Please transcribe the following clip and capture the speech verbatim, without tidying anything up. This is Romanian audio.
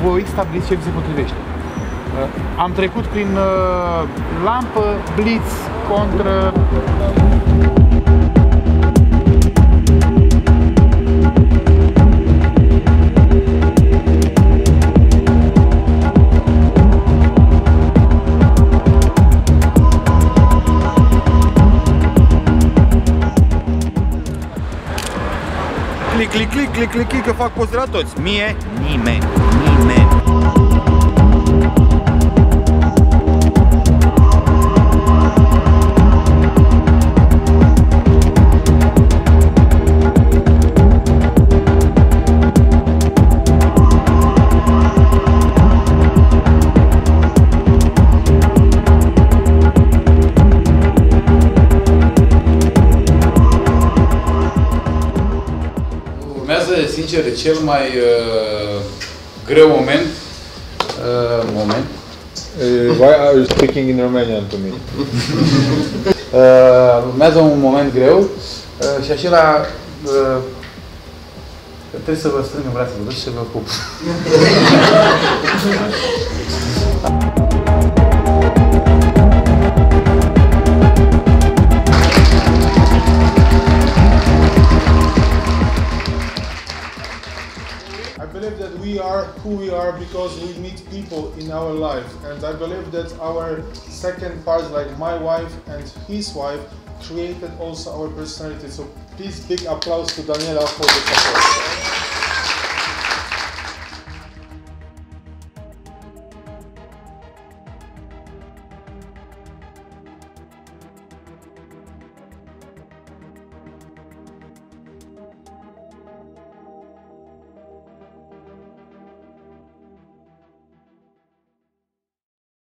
voi stabiliți ce vi se potrivește. Am trecut prin lampă, blitz, contră. Click, click, click, click, click, click, că fac poze la toți. Mie, nimeni, nimeni. Urmează, sincer, cel mai uh, greu moment. Uh, moment. Uh, why are you speaking in Romanian to me? uh, urmează un moment greu uh, și acela uh, trebuie să vă strâng în brațe, vă duc și să vă pup. I believe that we are who we are because we meet people in our life, and I believe that our second part, like my wife and his wife, created also our personality. So please big applause to Daniela for the support.